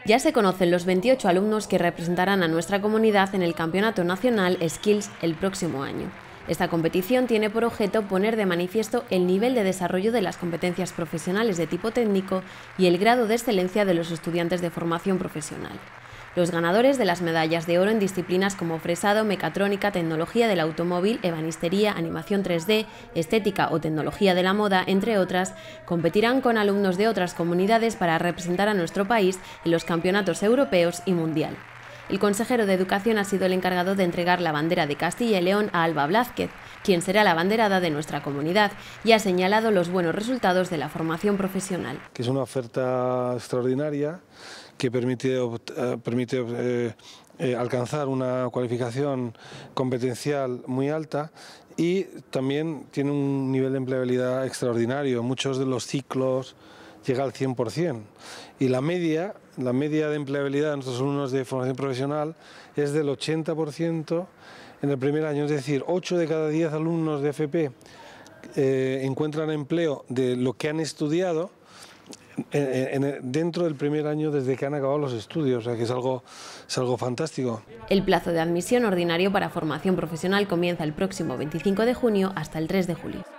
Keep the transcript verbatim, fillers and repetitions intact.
Ya se conocen los veintiocho alumnos que representarán a nuestra comunidad en el Campeonato Nacional Skills el próximo año. Esta competición tiene por objeto poner de manifiesto el nivel de desarrollo de las competencias profesionales de tipo técnico y el grado de excelencia de los estudiantes de formación profesional. Los ganadores de las medallas de oro en disciplinas como fresado, mecatrónica, tecnología del automóvil, ebanistería, animación tres D, estética o tecnología de la moda, entre otras, competirán con alumnos de otras comunidades para representar a nuestro país en los campeonatos europeos y mundial. El consejero de Educación ha sido el encargado de entregar la bandera de Castilla y León a Alba Blázquez, quien será la abanderada de nuestra comunidad, y ha señalado los buenos resultados de la formación profesional. Que es una oferta extraordinaria que permite, eh, permite eh, eh, alcanzar una cualificación competencial muy alta y también tiene un nivel de empleabilidad extraordinario. Muchos de los ciclos llega al cien por cien y la media, la media de empleabilidad de nuestros alumnos de formación profesional es del ochenta por ciento en el primer año, es decir, ocho de cada diez alumnos de F P eh, encuentran empleo de lo que han estudiado En, en, dentro del primer año desde que han acabado los estudios, o sea que es algo, es algo fantástico. El plazo de admisión ordinario para formación profesional comienza el próximo veinticinco de junio hasta el tres de julio.